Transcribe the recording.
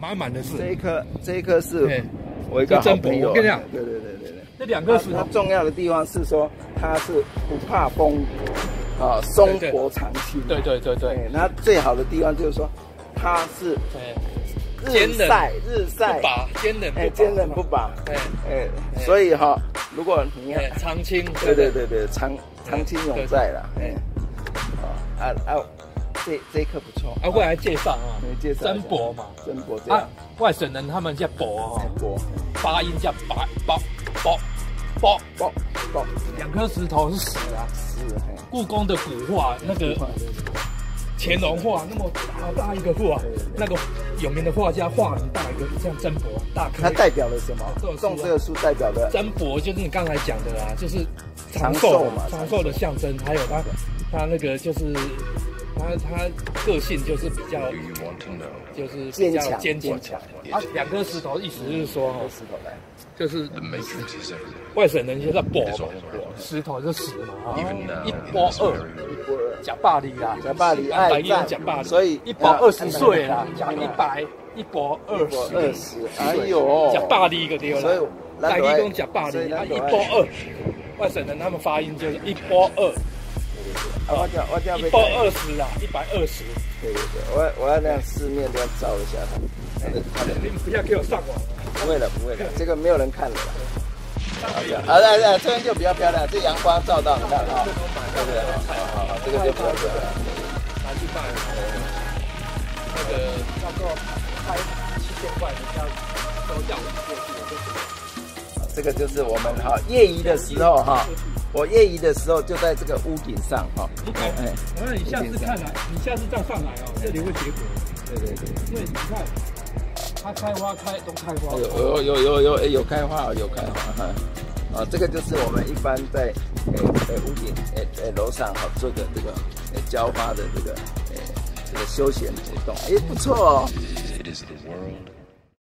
满满的是。 这一颗是我一个好朋友。 我跟你讲， 对。 这2颗石头， 它重要的地方是说它是不怕风，松柏长青。 对。 那最好的地方就是说它是日晒不拔，坚韧不拔。 所以如果你看长青， 对，长青永在了。这一颗不错。 我来介绍真柏嘛， 真柏这样。 外省人他们叫柏发音叫柏，2颗石头是石啊。故宫的古画那个乾隆画那么大一个画，那个有名的画家画很大一个像真柏大颗。 它代表了什么？种这个树代表的真柏就是你刚才讲的啦，就是长寿嘛，长寿的象征。还有它那个就是它个性就是比较坚强。2颗石头意思就是说就是外省人就叫柏嘛，石头就石嘛，1波2，假巴黎啦，白烟假巴黎， 所以 1波20岁啦，假100，1波20， 哎呦， 假巴黎个对啦， 所以台语讲假巴黎，1波2，外省人他们发音就是1波2。1波20啦，120。 对，我要那样四面都要照一下他。 你们不要给我上网。 不会了，这个没有人看了。这边就比较漂亮，这阳光照到，你看啊，对，好，这个就比较漂亮。 拿去卖，那个要够开7000块，人家都叫我过去。 这个就是我们业余的时候我业余的时候就在这个屋顶上那你下次看来，你下次再上来这里会结果。对，因为你看。它开花都开花， 有开花，这个就是我们一般在屋顶楼上做的这个浇花的这个休闲活动，不错哦。